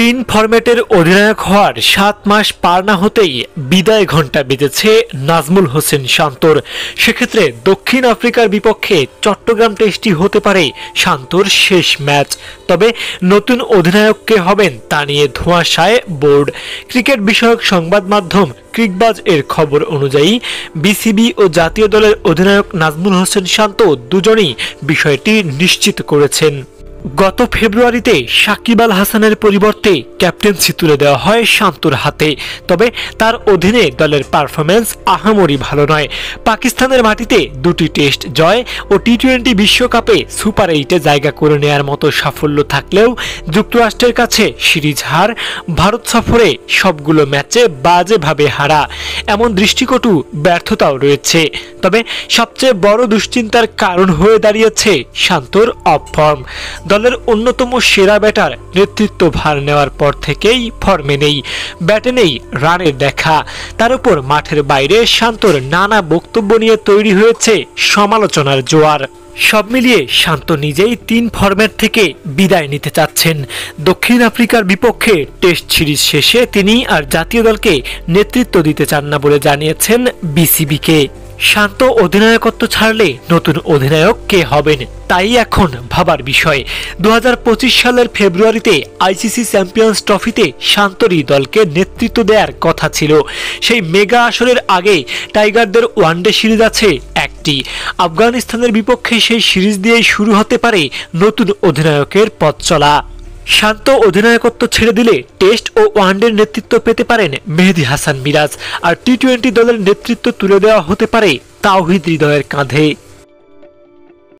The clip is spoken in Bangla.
তিন ফরম্যাটের অধিনায়ক হওয়ার ৭ মাস পার না হতেই বিদায় ঘণ্টা বেজেছে নাজমুল হোসেন শান্তর। সেক্ষেত্রে দক্ষিণ আফ্রিকার বিপক্ষে চট্টগ্রাম টেস্টই হতে পারে শান্তর শেষ ম্যাচ। তবে নতুন অধিনায়ক কে হবেন তা নিয়ে ধোঁয়াশায় বোর্ড। ক্রিকেট বিষয়ক সংবাদ মাধ্যম ক্রিকবাজ এর খবর অনুযায়ী বিসিবি ও জাতীয় দলের অধিনায়ক নাজমুল হোসেন শান্ত দুজনেই বিষয়টি নিশ্চিত করেছেন। গত ফেব্রুয়ারিতে সাকিব আল হাসানের পরিবর্তে ক্যাপ্টেন্সি তুলে দেওয়া হয় শান্তর হাতে। তবে তার অধীনে দলের পারফরম্যান্স আহামরি ভালো নয়। পাকিস্তানের মাটিতে 2টি টেস্ট জয় ও টি-20 বিশ্বকাপে সুপার 8-এ জায়গা করে নেয়ার মতো সাফল্য থাকলেও যুক্তরাষ্ট্রের কাছে সিরিজ হার, ভারত সফরে সবগুলো ম্যাচে বাজেভাবে হারা, এমন দৃষ্টিকটু ব্যর্থতাও রয়েছে। তবে সবচেয়ে বড় দুশ্চিন্তার কারণ হয়ে দাঁড়িয়েছে শান্তর অফ ফর্ম। দলের অন্যতম সেরা ব্যাটার নেতৃত্ব ভার নেওয়ার পর থেকেই ফর্মে নেই, ব্যাটে নেই রানের দেখা। তার উপর মাঠের বাইরে শান্তর নানা বক্তব্য নিয়ে তৈরি হয়েছে সমালোচনার জোয়ার। সব মিলিয়ে শান্ত নিজেই 3 ফরম্যাট থেকে বিদায় নিতে চাচ্ছেন। দক্ষিণ আফ্রিকার বিপক্ষে টেস্ট সিরিজ শেষে তিনি আর জাতীয় দলকে নেতৃত্ব দিতে চান না বলে জানিয়েছেন বিসিবিকে। শান্ত অধিনায়কত্ব ছাড়লে নতুন অধিনায়ক কে হবেন তাই এখন ভাবার বিষয়। 2025 সালের ফেব্রুয়ারিতে আইসিসি চ্যাম্পিয়ন্স ট্রফিতে শান্তরই দলকে নেতৃত্ব দেওয়ার কথা ছিল। সেই মেগা আসরের আগে টাইগারদের ওয়ানডে সিরিজ আছে একটি। আফগানিস্তানের বিপক্ষে সেই সিরিজ দিয়েই শুরু হতে পারে নতুন অধিনায়কের পথ চলা। শান্ত অধিনায়কত্ব ছেড়ে দিলে টেস্ট ও ওয়ানডের নেতৃত্ব পেতে পারেন মেহেদী হাসান মিরাজ, আর টি-20 দলের নেতৃত্ব তুলে দেওয়া হতে পারে তাওহিদ হৃদয়ের কাঁধে।